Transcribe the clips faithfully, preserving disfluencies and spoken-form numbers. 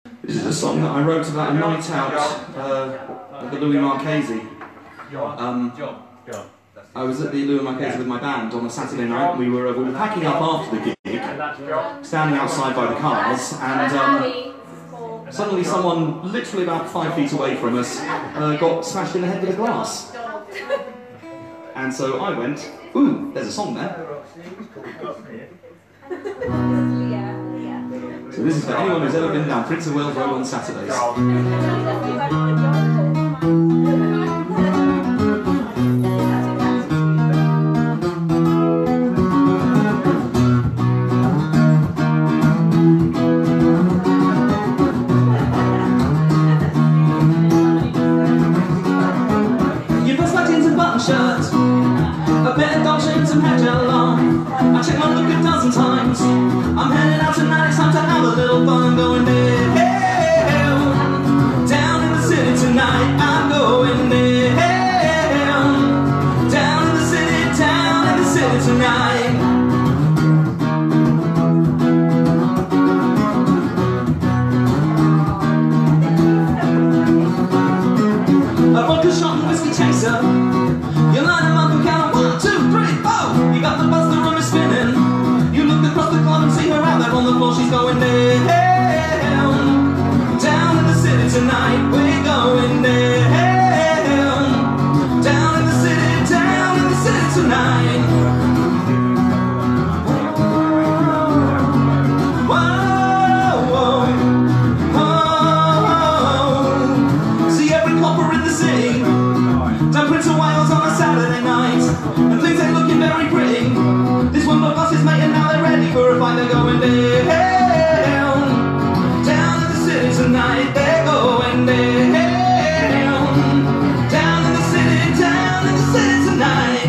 This is a song that I wrote about a night out uh, at the Louis Marchese. Um, I was at the Louis Marchese with my band on a Saturday night. We were, uh, we were packing up after the gig, standing outside by the cars, and um, suddenly someone, literally about five feet away from us, uh, got smashed in the head with a glass. And so I went, ooh, there's a song there. So this is for anyone who's ever been down Prince of Wales Road on Saturdays. You press my jeans and button shirt, a pair of dog shirts and hat gel on. I check my look a dozen times. I'm headed out tonight, it's time to have a little fun. Going down, down in the city tonight. I'm going down, down in the city, down in the city tonight. A vodka shot and whiskey chaser. You line them up and count one, two, three, four. You got the bus, the room is spinning. You look across the club and see her out there on the floor. She's going down, down in the city tonight. We're going down, down in the city, down in the city tonight. Whoa, whoa, whoa. See every copper in the city down Prince of Wales on a Saturday night, and things ain't looking very pretty. This one block us is mate and now they're ready for a fight. They're going down, down in the city tonight. They're going down, down in the city, down in the city tonight.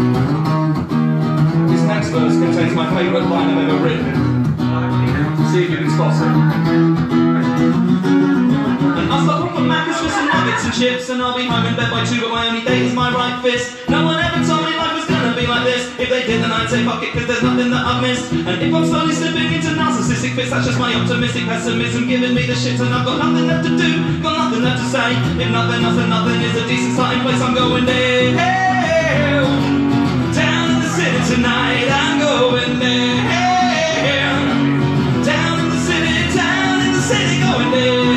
This next verse contains my favourite line I've ever written. See if you can spot it. I'll stop off for Macca's for some nuggets and chips, and I'll be home in bed by two, but my only date is my right fist. No one ever told me life was gonna be like this. If they did, then I'd say fuck it, cause there's nothing that I've missed. And if I'm slowly slipping into narcissistic fits, that's just my optimistic pessimism giving me the shit, and I've got nothing left to do, got nothing left to say. If nothing, nothing, nothing is a decent starting place, I'm going down, down in the city tonight. I'm going down, down in the city, down in the city, going down.